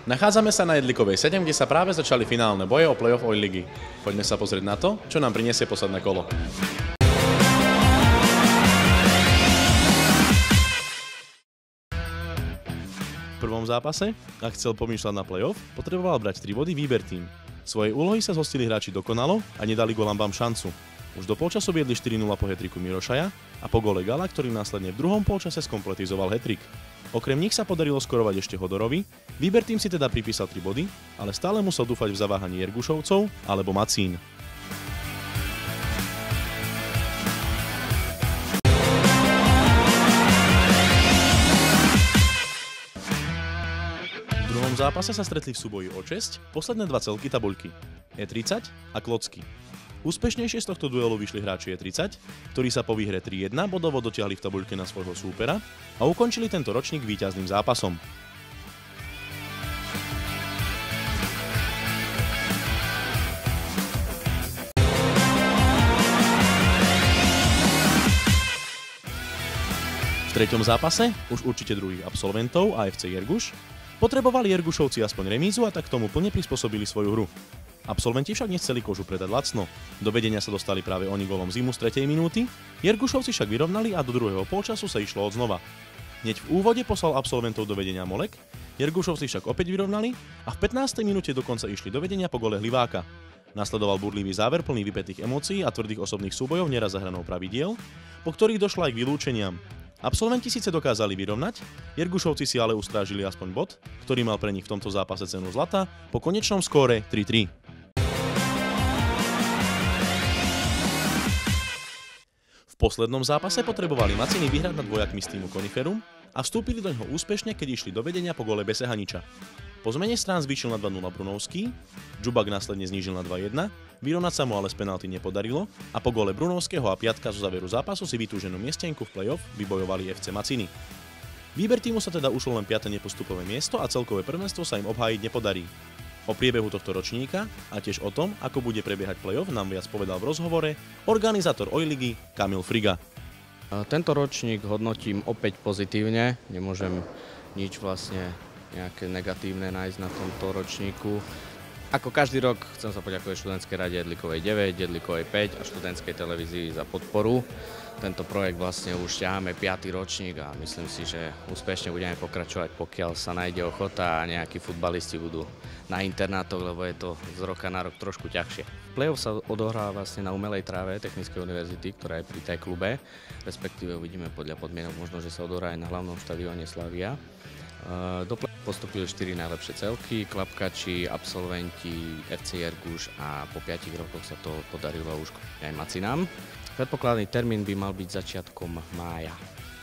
Nachádzame sa na Jedlikovej 7, kde sa práve začali finálne boje o play-off Oil ligy. Poďme sa pozrieť na to, čo nám prinesie posledné kolo. V prvom zápase, ak chcel pomýšľať na play-off, potreboval brať 3 body výber tým. Svojej úlohy sa zhostili hráči dokonalo a nedali golambám šancu. Už do polčasu viedli 4-0 po hetriku Mirošaja a po gole Gala, ktorý následne v druhom polčase skompletizoval hetrik. Okrem nich sa podarilo skorovať ešte Hodorovi, výber tým si teda pripísal 3 body, ale stále musel dúfať v zaváhaní Jergušovcov alebo Macín. V druhom zápase sa stretli v súboji o česť posledné 2 celky tabuľky, E30 a Klocky. Úspešnejšie z tohto duelu vyšli hráči E30, ktorí sa po výhre 3-1 bodovo dotiahli v tabuľke na svojho súpera a ukončili tento ročník víťazným zápasom. V treťom zápase, už určite druhých absolventov AFC Jerguš, potrebovali Jergušovci aspoň remízu a tak tomu plne prispôsobili svoju hru. Absolventi však nechceli kožu predať lacno. Do vedenia sa dostali práve oni golom Zimu z 3. minúty, Jergušovci však vyrovnali a do druhého polčasu sa išlo odznova. Hneď v úvode poslal absolventov do vedenia Molek, Jergušovci však opäť vyrovnali a v 15. minúte dokonca išli do vedenia po gole Hliváka. Nasledoval burlivý záver plný vypätých emócií a tvrdých osobných súbojov neraz za hranou pravidiel, po ktorých došlo aj k vylúčeniam. Absolventi síce dokázali vyrovnať, Jergušovci si ale ustrážili aspoň bod, ktorý mal pre nich v tomto zápase cenu zlata, po konečnom skóre 3-3. V poslednom zápase potrebovali Maciny vyhrať nad vojakmi z týmu Koniferum a vstúpili do ňoho úspešne, keď išli do vedenia po gole Besehaniča. Po zmene strán zvýšil na 2-0 Brunovský, Džubak následne znížil na 2-1, vyrovnať sa mu ale z penalty nepodarilo a po gole Brunovského a Piatka zo záveru zápasu si vytúženú miestenku v play-off vybojovali FC Maciny. Výber týmu sa teda ušlo len 5. nepostupové miesto a celkové prvenstvo sa im obhájiť nepodarí. O priebehu tohto ročníka a tiež o tom, ako bude prebiehať play-off, nám viac povedal v rozhovore organizátor Oil ligy Kamil Friga. Tento ročník hodnotím opäť pozitívne, nemôžem nič vlastne nejaké negatívne nájsť na tomto ročníku. Ako každý rok chcem sa poďakovať študentskej rade Jedlikovej 9, Jedlikovej 5 a študentskej televízii za podporu. Tento projekt vlastne už ťaháme 5. ročník a myslím si, že úspešne budeme pokračovať, pokiaľ sa nájde ochota a nejakí futbalisti budú na internátoch, lebo je to z roka na rok trošku ťažšie. Play-off sa odohrá vlastne na umelej tráve Technickej univerzity, ktorá je pri tej klube, respektíve uvidíme podľa podmienok, možno, že sa odohrá aj na hlavnom štadióne Slavia. Do play-off postupili 4 najlepšie celky, klapkači, absolventi FC Jerguš a po 5 rokoch sa to podarilo už aj Macinám. Predpokladný termín by mal byť začiatkom mája.